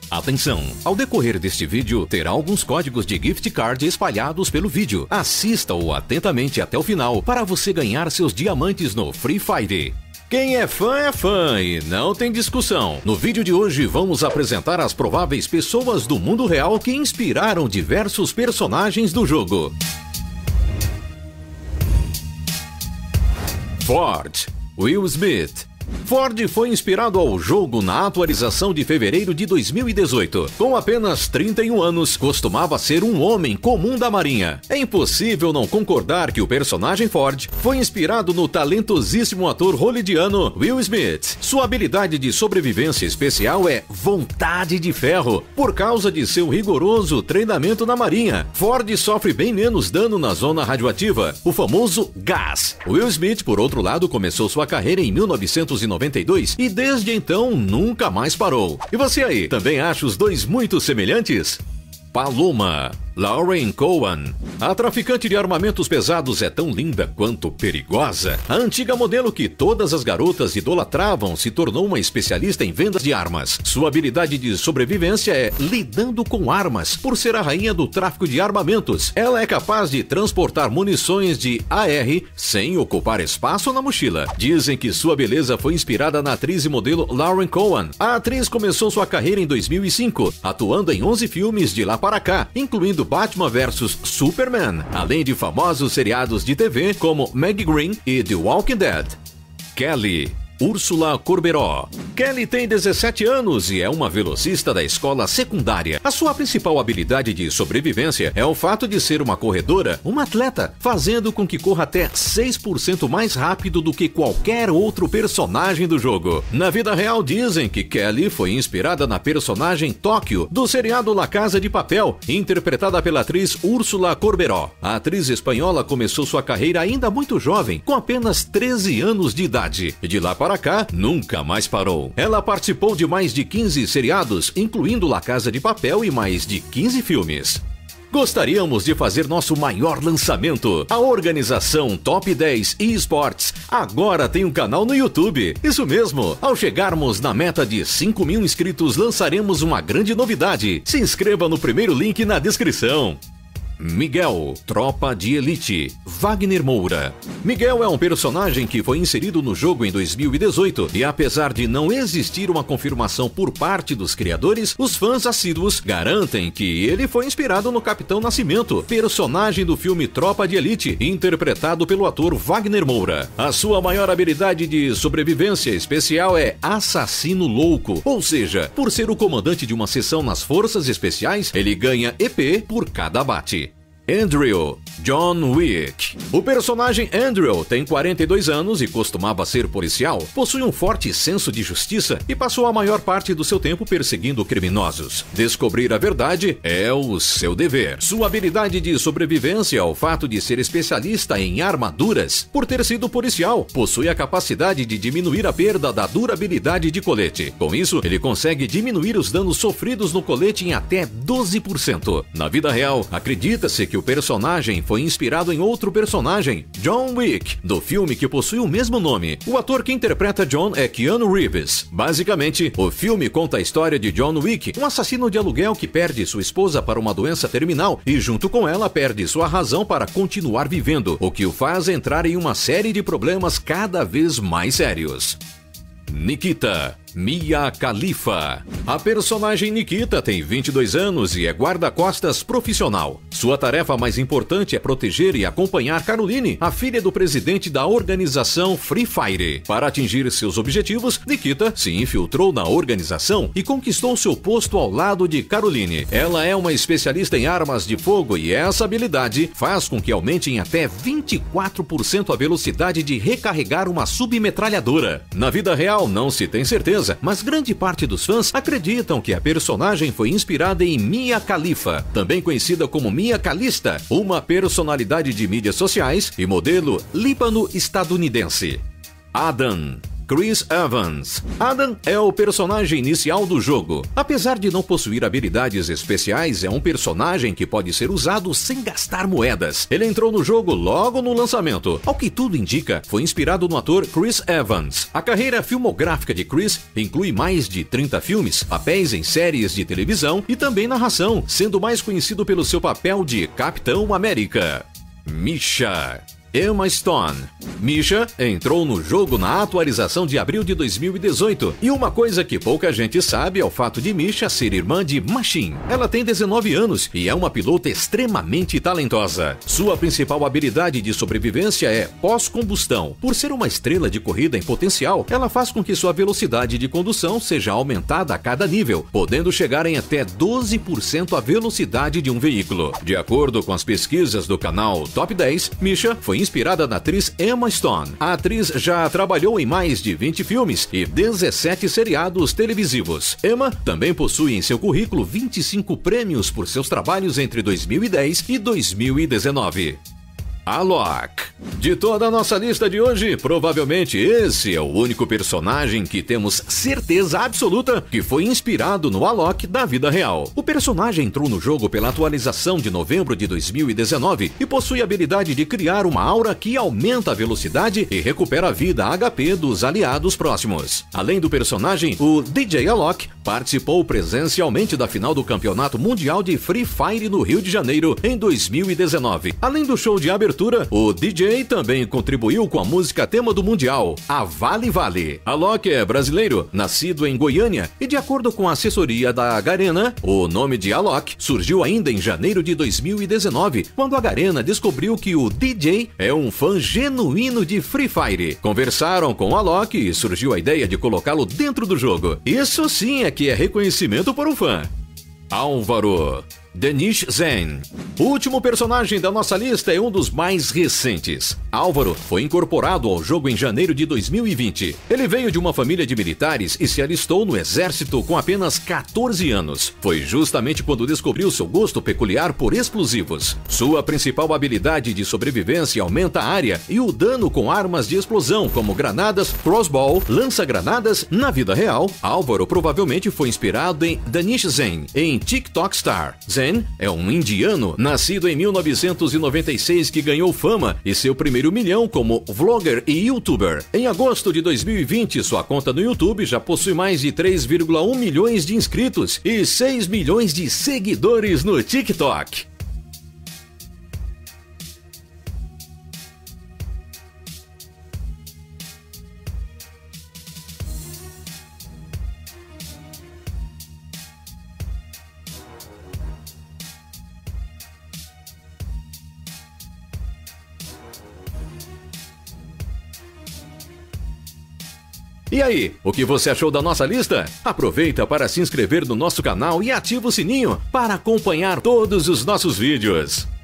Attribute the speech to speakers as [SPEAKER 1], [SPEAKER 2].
[SPEAKER 1] Atenção! Ao decorrer deste vídeo, terá alguns códigos de gift card espalhados pelo vídeo. Assista-o atentamente até o final para você ganhar seus diamantes no Free Fire. Quem é fã e não tem discussão. No vídeo de hoje vamos apresentar as prováveis pessoas do mundo real que inspiraram diversos personagens do jogo. Ford. Will Smith. Ford foi inspirado ao jogo na atualização de fevereiro de 2018. Com apenas 31 anos, costumava ser um homem comum da Marinha. É impossível não concordar que o personagem Ford foi inspirado no talentosíssimo ator hollywoodiano Will Smith. Sua habilidade de sobrevivência especial é vontade de ferro, por causa de seu rigoroso treinamento na Marinha. Ford sofre bem menos dano na zona radioativa, o famoso gás. Will Smith, por outro lado, começou sua carreira em 1992 e desde então nunca mais parou. E você aí, também acha os dois muito semelhantes? Paloma. Lauren Cohan. A traficante de armamentos pesados é tão linda quanto perigosa. A antiga modelo que todas as garotas idolatravam se tornou uma especialista em vendas de armas. Sua habilidade de sobrevivência é lidando com armas. Por ser a rainha do tráfico de armamentos, ela é capaz de transportar munições de AR sem ocupar espaço na mochila. Dizem que sua beleza foi inspirada na atriz e modelo Lauren Cohan. A atriz começou sua carreira em 2005, atuando em 11 filmes de lá para cá, incluindo Batman vs Superman, além de famosos seriados de TV como Maggie Green e The Walking Dead. Kelly. Úrsula Corberó. Kelly tem 17 anos e é uma velocista da escola secundária. A sua principal habilidade de sobrevivência é o fato de ser uma corredora, uma atleta, fazendo com que corra até 6% mais rápido do que qualquer outro personagem do jogo. Na vida real, dizem que Kelly foi inspirada na personagem Tóquio, do seriado La Casa de Papel, interpretada pela atriz Úrsula Corberó. A atriz espanhola começou sua carreira ainda muito jovem, com apenas 13 anos de idade. E de lá para cá, nunca mais parou. Ela participou de mais de 15 seriados, incluindo La Casa de Papel e mais de 15 filmes. Gostaríamos de fazer nosso maior lançamento. A organização Top 10 eSports agora tem um canal no YouTube. Isso mesmo, ao chegarmos na meta de 5.000 inscritos, lançaremos uma grande novidade. Se inscreva no primeiro link na descrição. Miguel, Tropa de Elite. Wagner Moura. Miguel é um personagem que foi inserido no jogo em 2018 e apesar de não existir uma confirmação por parte dos criadores, os fãs assíduos garantem que ele foi inspirado no Capitão Nascimento, personagem do filme Tropa de Elite, interpretado pelo ator Wagner Moura. A sua maior habilidade de sobrevivência especial é Assassino Louco, ou seja, por ser o comandante de uma seção nas Forças Especiais, ele ganha EP por cada abate. Andrew, John Wick. O personagem Andrew tem 42 anos e costumava ser policial, possui um forte senso de justiça e passou a maior parte do seu tempo perseguindo criminosos. Descobrir a verdade é o seu dever. Sua habilidade de sobrevivência é o fato de ser especialista em armaduras. Por ter sido policial, possui a capacidade de diminuir a perda da durabilidade de colete. Com isso, ele consegue diminuir os danos sofridos no colete em até 12%. Na vida real, acredita-se que o personagem foi inspirado em outro personagem, John Wick, do filme que possui o mesmo nome. O ator que interpreta John é Keanu Reeves. Basicamente, o filme conta a história de John Wick, um assassino de aluguel que perde sua esposa para uma doença terminal e junto com ela perde sua razão para continuar vivendo, o que o faz entrar em uma série de problemas cada vez mais sérios. Nikita. Mia Khalifa. A personagem Nikita tem 22 anos e é guarda-costas profissional. Sua tarefa mais importante é proteger e acompanhar Caroline, a filha do presidente da organização Free Fire. Para atingir seus objetivos, Nikita se infiltrou na organização e conquistou seu posto ao lado de Caroline. Ela é uma especialista em armas de fogo e essa habilidade faz com que aumente em até 24% a velocidade de recarregar uma submetralhadora. Na vida real, não se tem certeza, mas grande parte dos fãs acreditam que a personagem foi inspirada em Mia Khalifa, também conhecida como Mia Khalista, uma personalidade de mídias sociais e modelo líbano-estadunidense. Adam. Chris Evans. Adam é o personagem inicial do jogo. Apesar de não possuir habilidades especiais, é um personagem que pode ser usado sem gastar moedas. Ele entrou no jogo logo no lançamento. Ao que tudo indica, foi inspirado no ator Chris Evans. A carreira filmográfica de Chris inclui mais de 30 filmes, papéis em séries de televisão e também narração, sendo mais conhecido pelo seu papel de Capitão América. Misha. Emma Stone. Misha entrou no jogo na atualização de abril de 2018 e uma coisa que pouca gente sabe é o fato de Misha ser irmã de Machine. Ela tem 19 anos e é uma pilota extremamente talentosa. Sua principal habilidade de sobrevivência é pós-combustão. Por ser uma estrela de corrida em potencial, ela faz com que sua velocidade de condução seja aumentada a cada nível, podendo chegar em até 12% a velocidade de um veículo. De acordo com as pesquisas do canal Top 10, Misha foi inspirada na atriz Emma Stone. A atriz já trabalhou em mais de 20 filmes e 17 seriados televisivos. Emma também possui em seu currículo 25 prêmios por seus trabalhos entre 2010 e 2019. Alok. De toda a nossa lista de hoje, provavelmente esse é o único personagem que temos certeza absoluta que foi inspirado no Alok da vida real. O personagem entrou no jogo pela atualização de novembro de 2019 e possui a habilidade de criar uma aura que aumenta a velocidade e recupera a vida HP dos aliados próximos. Além do personagem, o DJ Alok participou presencialmente da final do Campeonato Mundial de Free Fire no Rio de Janeiro em 2019. Além do show de abertura, o DJ também contribuiu com a música tema do Mundial, a Vale Vale. Alok é brasileiro, nascido em Goiânia e de acordo com a assessoria da Garena, o nome de Alok surgiu ainda em janeiro de 2019, quando a Garena descobriu que o DJ é um fã genuíno de Free Fire. Conversaram com Alok e surgiu a ideia de colocá-lo dentro do jogo. Isso sim é que é reconhecimento por um fã. Álvaro. Danish Zen. O último personagem da nossa lista é um dos mais recentes. Álvaro foi incorporado ao jogo em janeiro de 2020. Ele veio de uma família de militares e se alistou no exército com apenas 14 anos. Foi justamente quando descobriu seu gosto peculiar por explosivos. Sua principal habilidade de sobrevivência aumenta a área e o dano com armas de explosão, como granadas, crossbow, lança-granadas. Na vida real, Álvaro provavelmente foi inspirado em Danish Zen, em TikTok Star. Zen é um indiano nascido em 1996 que ganhou fama e seu primeiro milhão como vlogger e youtuber. Em agosto de 2020, sua conta no YouTube já possui mais de 3,1 milhões de inscritos e 6 milhões de seguidores no TikTok. E aí, o que você achou da nossa lista? Aproveita para se inscrever no nosso canal e ativa o sininho para acompanhar todos os nossos vídeos.